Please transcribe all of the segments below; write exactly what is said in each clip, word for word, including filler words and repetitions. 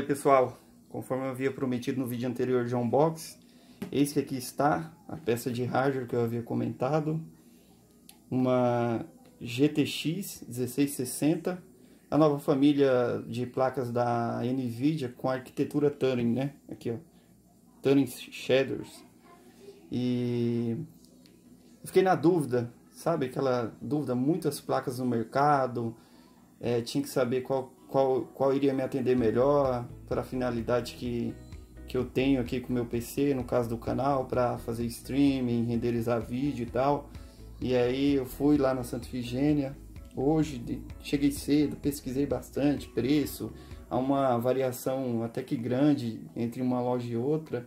pessoal, conforme eu havia prometido no vídeo anterior de unboxing, eis que aqui está a peça de hardware que eu havia comentado, uma G T X dezesseis sessenta, a nova família de placas da NVIDIA com arquitetura Turing, né? Aqui, ó, Turing Shaders. E eu fiquei na dúvida, sabe aquela dúvida, muitas placas no mercado, é, tinha que saber qual Qual, qual iria me atender melhor para a finalidade que, que eu tenho aqui com o meu P C, no caso do canal, para fazer streaming, renderizar vídeo e tal. E aí eu fui lá na Santa Efigênia, hoje cheguei cedo, pesquisei bastante preço, há uma variação até que grande entre uma loja e outra.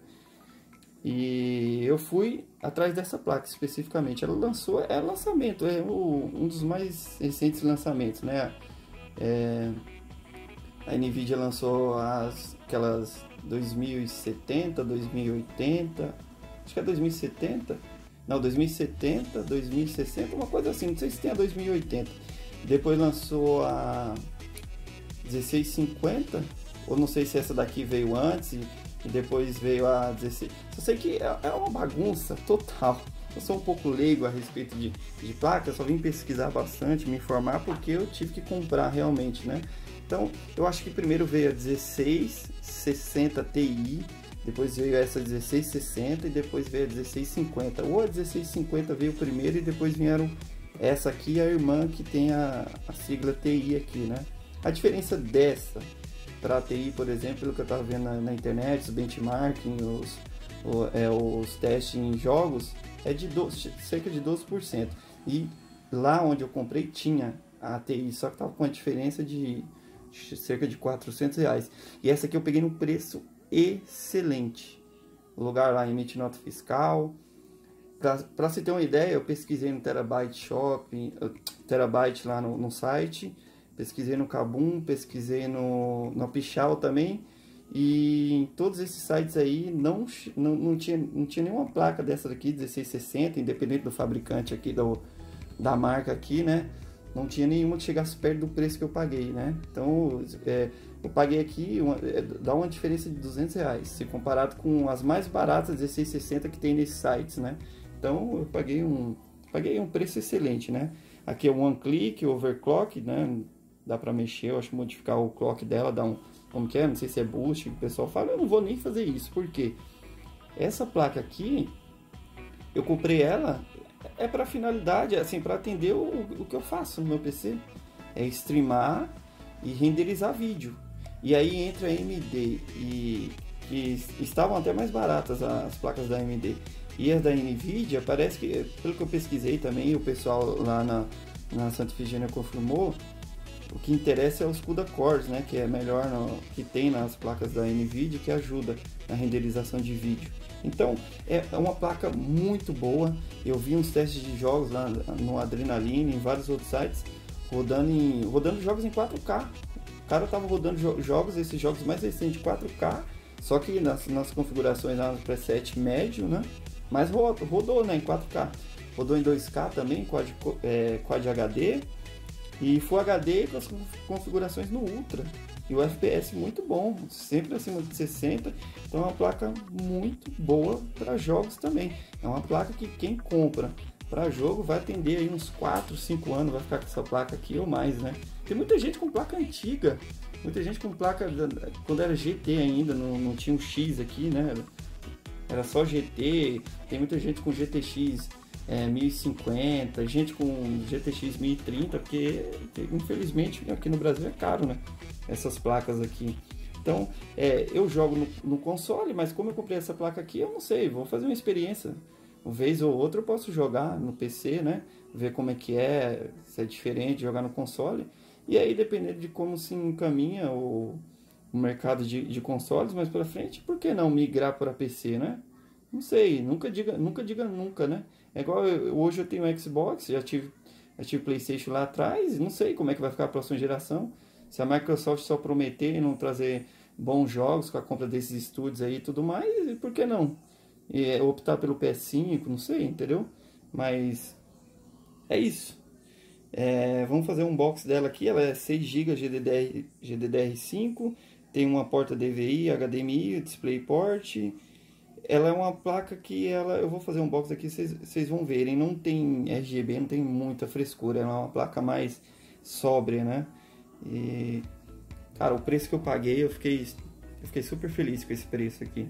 E eu fui atrás dessa placa especificamente, ela lançou, é lançamento, é o, um dos mais recentes lançamentos, né? É, A NVIDIA lançou as, aquelas dois mil e setenta, dois mil e oitenta, acho que é dois mil e setenta, não, dois mil e setenta, dois mil e sessenta, uma coisa assim, não sei se tem a dois mil e oitenta. Depois lançou a dezesseis cinquenta, ou não sei se essa daqui veio antes e, e depois veio a dezesseis. Só sei que é, é uma bagunça total. Eu sou um pouco leigo a respeito de, de placa, só vim pesquisar bastante, me informar, porque eu tive que comprar realmente, né? Então, eu acho que primeiro veio a dezesseis sessenta Ti, depois veio essa dezesseis sessenta e depois veio a dezesseis cinquenta. Ou a dezesseis cinquenta veio primeiro e depois vieram essa aqui, a irmã que tem a, a sigla Ti aqui, né? A diferença dessa para a Ti, por exemplo, pelo que eu estava vendo na, na internet, os benchmarking, os, o, é, os testes em jogos, é de doze, cerca de doze por cento. E lá onde eu comprei tinha a Ti, só que estava com a diferença de cerca de quatrocentos reais. E essa aqui eu peguei no preço excelente. O lugar lá emite nota fiscal. Para você ter uma ideia, eu pesquisei no Terabyte Shop, Terabyte lá no, no site, pesquisei no Kabum, pesquisei no, no Pichau também. E em todos esses sites aí não, não, não, tinha, não tinha nenhuma placa dessa daqui, dezesseis sessenta, independente do fabricante aqui, do, da marca aqui, né? Não tinha nenhuma que chegasse perto do preço que eu paguei, né? Então, é, eu paguei aqui, uma, é, dá uma diferença de duzentos reais, se comparado com as mais baratas, dezesseis sessenta, que tem nesses sites, né? Então, eu paguei um, paguei um preço excelente, né? Aqui é o One Click, Overclock, né? Dá pra mexer, eu acho que modificar o clock dela, dá um, como que é? Não sei se é boost, o pessoal fala, eu não vou nem fazer isso, porque essa placa aqui, eu comprei ela... É para finalidade, assim, para atender o, o que eu faço no meu P C, é streamar e renderizar vídeo. E aí entra a A M D, e que estavam até mais baratas as placas da A M D. E as da NVIDIA, parece que, pelo que eu pesquisei também, o pessoal lá na, na Santa Efigênia confirmou, o que interessa é os CUDA Cores, né, que é melhor no, que tem nas placas da NVIDIA, que ajuda na renderização de vídeo. Então, é uma placa muito boa. Eu vi uns testes de jogos lá no Adrenaline, em vários outros sites, rodando, em, rodando jogos em quatro K. O cara tava rodando jo jogos, esses jogos mais recentes, quatro K, só que nas, nas configurações lá no preset médio, né? Mas rodou, rodou né, em quatro K. Rodou em dois K também, Quad, é, Quad H D, e Full H D com as configurações no Ultra. E o F P S muito bom, sempre acima de sessenta, então é uma placa muito boa para jogos também. É uma placa que quem compra para jogo vai atender aí uns quatro, cinco anos, vai ficar com essa placa aqui ou mais, né? Tem muita gente com placa antiga, muita gente com placa, quando era G T ainda, não, não tinha um X aqui, né? Era só G T, tem muita gente com G T X é, mil e cinquenta, gente com G T X mil e trinta, porque infelizmente aqui no Brasil é caro, né? Essas placas aqui. Então, é, eu jogo no, no console, mas como eu comprei essa placa aqui, eu não sei, vou fazer uma experiência. Uma vez ou outra eu posso jogar no P C, né? Ver como é que é, se é diferente jogar no console. E aí, dependendo de como se encaminha o, o mercado de, de consoles mais pra frente, por que não migrar para P C, né? Não sei, nunca diga nunca, diga nunca, né? É igual eu, hoje eu tenho um Xbox, já tive, já tive PlayStation lá atrás, não sei como é que vai ficar a próxima geração. Se a Microsoft só prometer e não trazer bons jogos com a compra desses estúdios aí e tudo mais, por que não? E é, optar pelo P S cinco, não sei, entendeu? Mas é isso. É, vamos fazer um unboxing dela aqui, ela é seis gigas G D D R cinco, tem uma porta D V I, H D M I, DisplayPort. Ela é uma placa que ela, eu vou fazer um box aqui, vocês vão verem, não tem R G B, não tem muita frescura, ela é uma placa mais sóbria, né? E, cara, o preço que eu paguei, eu fiquei, eu fiquei super feliz com esse preço aqui.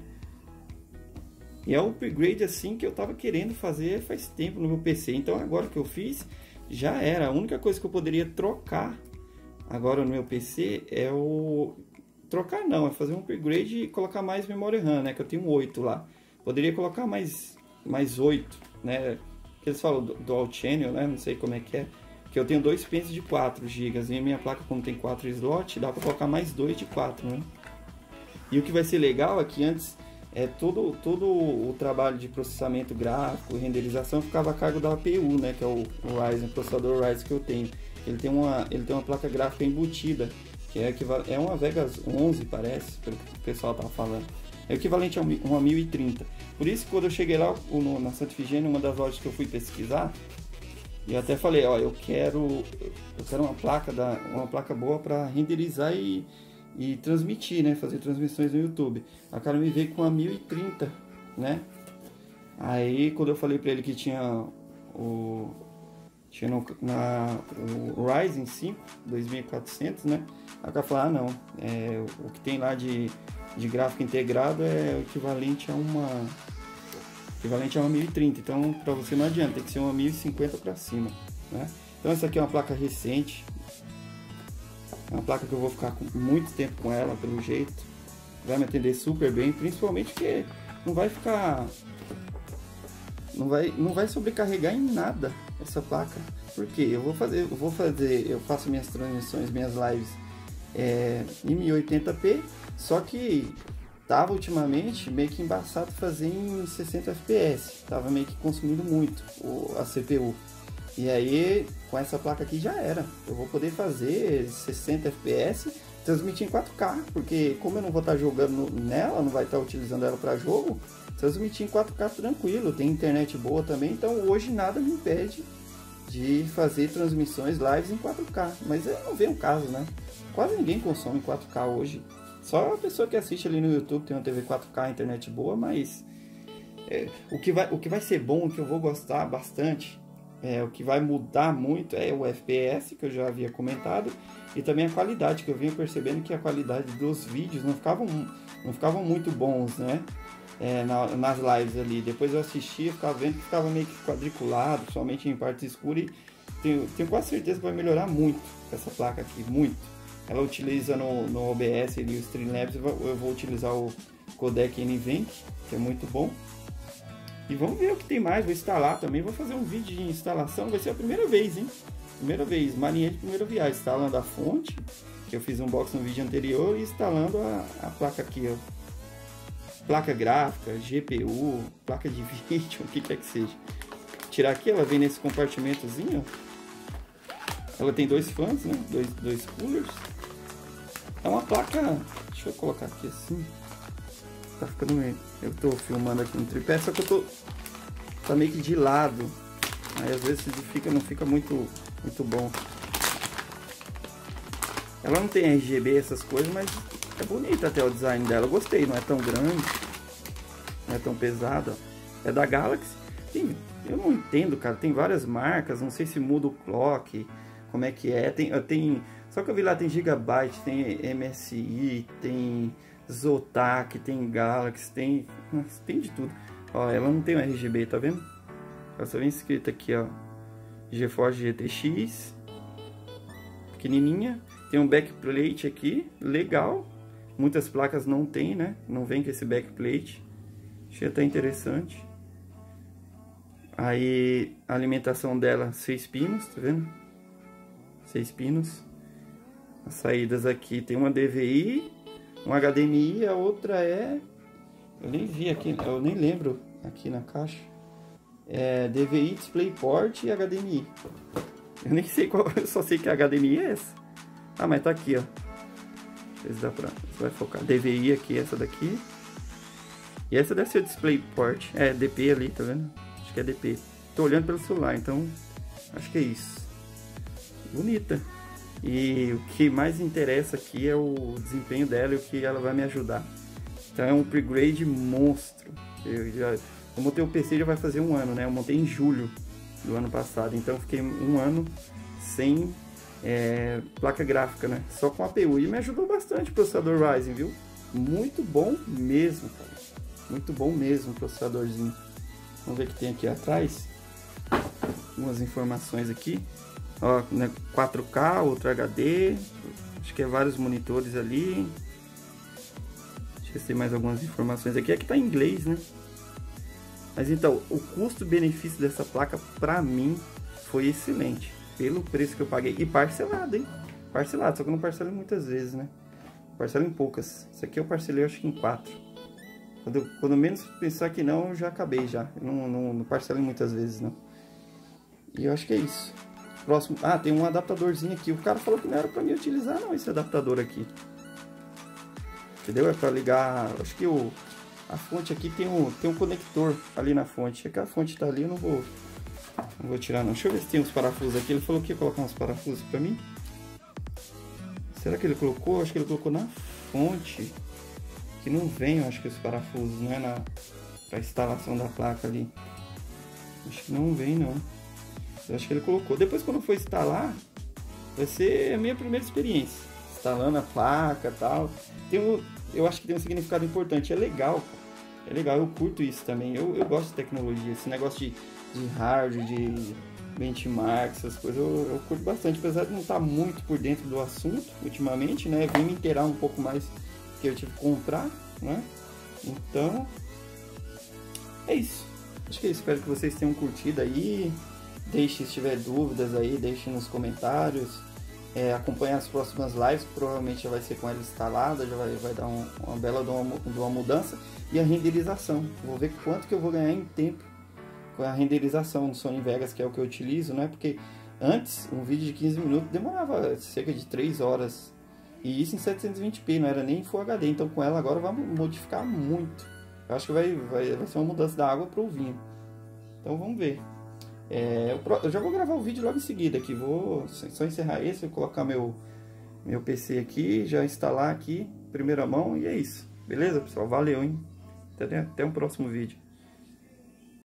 E é um upgrade assim que eu tava querendo fazer faz tempo no meu P C, então agora que eu fiz, já era. A única coisa que eu poderia trocar agora no meu P C é o... Trocar não, é fazer um upgrade e colocar mais memória RAM, né? Que eu tenho oito lá. Poderia colocar mais, mais oito, né? Que eles falam Dual Channel, né? Não sei como é que é. Que eu tenho dois pentes de quatro gigas. E a minha placa, como tem quatro slots, dá para colocar mais dois de quatro, né? E o que vai ser legal é que antes, é, todo, todo o trabalho de processamento gráfico e renderização ficava a cargo da A P U, né? Que é o, o Ryzen, o processador Ryzen que eu tenho. Ele tem uma, ele tem uma placa gráfica embutida, que é, é uma Vegas onze, parece, pelo que o pessoal tá falando. É equivalente a uma mil e trinta. Por isso, quando eu cheguei lá no, na Santa Efigênia, uma das lojas que eu fui pesquisar, e eu até falei, ó, eu quero, eu quero uma placa, da, uma placa boa para renderizar e, e transmitir, né? Fazer transmissões no YouTube. A cara me veio com a mil e trinta, né? Aí, quando eu falei para ele que tinha o... Tinha no, na, o Ryzen cinco dois mil e quatrocentos, né? Aí ela falou, ah não, é, o que tem lá de, de gráfico integrado é o equivalente a uma equivalente a uma mil e trinta, então para você não adianta, tem que ser uma mil e cinquenta para cima, né? Então essa aqui é uma placa recente, é uma placa que eu vou ficar com muito tempo com ela, pelo jeito, vai me atender super bem, principalmente porque não vai ficar, não vai, não vai sobrecarregar em nada essa placa, porque eu vou fazer, eu vou fazer, eu faço minhas transmissões, minhas lives é, em mil e oitenta p, só que tava ultimamente meio que embaçado fazer em sessenta F P S, tava meio que consumindo muito o, a C P U, e aí com essa placa aqui já era, eu vou poder fazer sessenta F P S, transmitir em quatro K, porque como eu não vou estar jogando nela, não vai estar utilizando ela para jogo, transmitir em quatro K tranquilo, tem internet boa também, então hoje nada me impede de fazer transmissões lives em quatro K, mas eu não vejo um caso, né? Quase ninguém consome quatro K hoje, só a pessoa que assiste ali no YouTube tem uma T V quatro K, internet boa, mas é, o, que vai, o que vai ser bom, o que eu vou gostar bastante, é, o que vai mudar muito é o F P S, que eu já havia comentado, e também a qualidade, que eu vinha percebendo que a qualidade dos vídeos não ficavam, não ficavam muito bons, né? É, na, nas lives ali, depois eu assistia, ficava vendo que ficava meio que quadriculado, somente em partes escuras, e tenho, tenho quase certeza que vai melhorar muito essa placa aqui, muito. Ela utiliza no, no O B S ali, o Streamlabs, eu vou utilizar o codec NVENC, que é muito bom. E vamos ver o que tem mais, vou instalar também, vou fazer um vídeo de instalação, vai ser a primeira vez, hein? Primeira vez, marinha de primeira viagem, instalando a fonte, que eu fiz um box no vídeo anterior, e instalando a, a placa aqui, ó. Placa gráfica, G P U, placa de vídeo, o que quer que seja. Tirar aqui, ela vem nesse compartimentozinho. Ela tem dois fãs, né? Dois, dois coolers. É uma placa... Deixa eu colocar aqui assim. Tá ficando meio... Eu tô filmando aqui no tripé, só que eu tô... Tá meio que de lado. Aí às vezes fica, não fica muito, muito bom. Ela não tem R G B, essas coisas, mas... É bonito até o design dela, eu gostei, não é tão grande, não é tão pesada. É da Galaxy, tem, eu não entendo, cara, tem várias marcas, não sei se muda o clock, como é que é, tem, tem só que eu vi lá, tem Gigabyte, tem M S I, tem Zotac, tem Galaxy, tem, tem de tudo. Ó, ela não tem um R G B, tá vendo? Ela só vem escrita aqui, ó, GeForce G T X, pequenininha, tem um backplate aqui, legal. Muitas placas não tem, né? Não vem com esse backplate. Achei até interessante. Aí a alimentação dela, seis pinos, tá vendo? Seis pinos. As saídas aqui tem uma D V I, um H D M I, a outra é... Eu nem vi aqui, eu nem lembro aqui na caixa. É D V I, DisplayPort e H D M I. Eu nem sei qual, eu só sei que a H D M I é essa. Ah, mas tá aqui, ó. Não sei se dá pra... Você vai focar. D V I aqui, essa daqui. E essa deve ser o DisplayPort. É, D P ali, tá vendo? Acho que é D P. Tô olhando pelo celular, então... Acho que é isso. Bonita. E o que mais interessa aqui é o desempenho dela e o que ela vai me ajudar. Então é um upgrade monstro. Eu já eu montei o P C já vai fazer um ano, né? Eu montei em julho do ano passado, então eu fiquei um ano sem é, placa gráfica, né? Só com A P U. E me ajudou bastante o processador Ryzen, viu? Muito bom mesmo, cara. Muito bom mesmo o processadorzinho. Vamos ver o que tem aqui atrás. Algumas informações aqui. Ó, né, quatro K, Ultra H D. Acho que é vários monitores ali. Deixa eu ver mais algumas informações aqui. Aqui tá em inglês, né? Mas então, o custo-benefício dessa placa pra mim foi excelente. Pelo preço que eu paguei. E parcelado, hein? Parcelado, só que eu não parcelo muitas vezes, né? Parcelo em poucas. Isso aqui eu parcelei acho que em quatro. Quando, eu, quando menos pensar que não, eu já acabei já. Eu não, não, não parcelo muitas vezes, não. E eu acho que é isso. Próximo. Ah, tem um adaptadorzinho aqui. O cara falou que não era pra mim utilizar não esse adaptador aqui. Entendeu? É pra ligar... Acho que o... A fonte aqui tem um, tem um conector ali na fonte. É que a fonte tá ali, eu não vou... Não vou tirar não. Deixa eu ver se tem uns parafusos aqui. Ele falou que ia colocar uns parafusos pra mim. Será que ele colocou? Acho que ele colocou na fonte. Que não vem, eu acho que os parafusos, né? Na pra instalação da placa ali. Acho que não vem não. Eu acho que ele colocou. Depois quando for instalar, vai ser a minha primeira experiência. Instalando a placa e tal. Tem um, eu acho que tem um significado importante. É legal, é legal, eu curto isso também. Eu, eu gosto de tecnologia, esse negócio de, de hardware, de benchmark, essas coisas, eu, eu curto bastante. Apesar de não estar muito por dentro do assunto ultimamente, né? Vim me inteirar um pouco mais que eu tive que comprar, né? Então, é isso. Acho que é isso. Espero que vocês tenham curtido aí. Deixe se tiver dúvidas aí, deixe nos comentários. É, acompanhe as próximas lives, provavelmente já vai ser com ela instalada, já vai, vai dar um, uma bela de uma, de uma mudança. E a renderização, vou ver quanto que eu vou ganhar em tempo com a renderização do Sony Vegas, que é o que eu utilizo, né? Porque antes, um vídeo de quinze minutos demorava cerca de três horas. E isso em setecentos e vinte p, não era nem Full H D. Então com ela agora vai modificar muito. Eu acho que vai, vai, vai ser uma mudança da água para o vinho. Então vamos ver. É, eu, eu já vou gravar o vídeo logo em seguida aqui. Vou só encerrar esse, vou colocar meu, meu P C aqui, já instalar aqui, primeira mão, e é isso. Beleza, pessoal? Valeu, hein? Até, até um próximo vídeo.